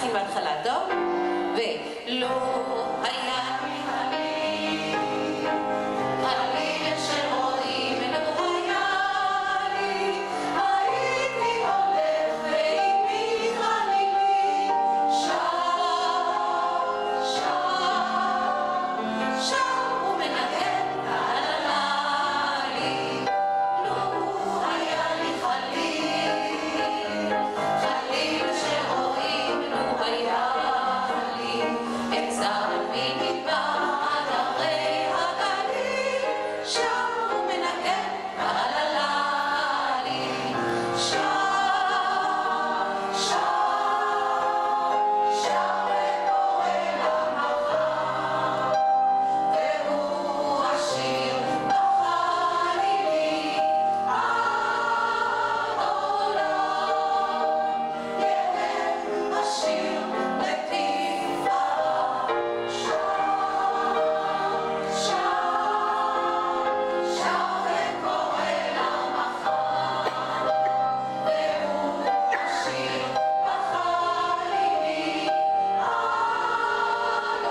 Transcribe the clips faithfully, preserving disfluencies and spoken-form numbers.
נתחיל בהתחלה, טוב? ולא היה חליל, חליל של רועים ולא היה לי, הייתי הולך ואימי חלילי, שם, שם, שם הוא מנגן הללי. לא היה לי חליל, חליל שרואים לו היה לי, עצר מדבר עד הרי הגליל, שם הוא מנגן הללי. שם, שם, שם וקורא למחר, והוא השיר בחלילי עד עולם, יהיה השיר לתפארה. שם, שם, שם וקורא למחר, והוא השיר בחלילי עד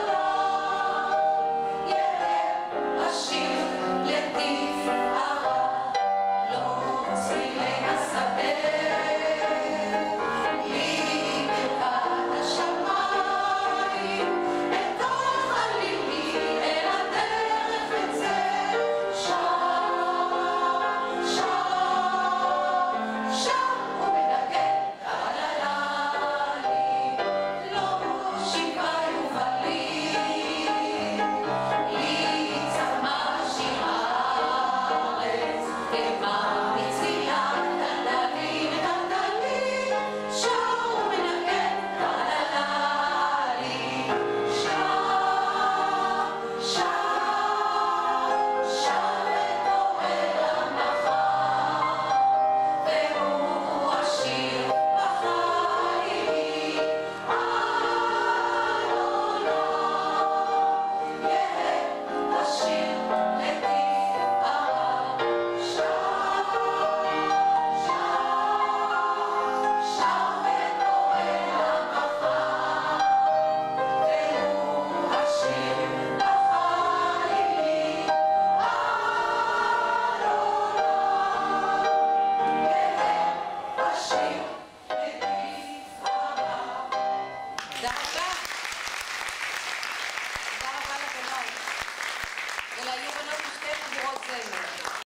עולם, יהיה השיר לתפארה. לא צלילי השדה, לי ברכת השמיים, את החלילי אל הדרך אצא. שם, שם, שם הוא מנגן הללי. לא שבעה יובלים, לי צמא שיר הארץ, כמה מצליח דלדלים דלדלים, שם הוא מנגן הללי. שם, שם, שם וקורא למחר, והוא השיר בחלילי עד עולם, יהיה השיר לתפארה. שם, שם, שם וקורא למחר, והוא השיר בחלילי עד עולם, יהיה השיר לתפארה. תודה רבה. תודה רבה לבנות ולעיר בנות משתי חבורות זמר.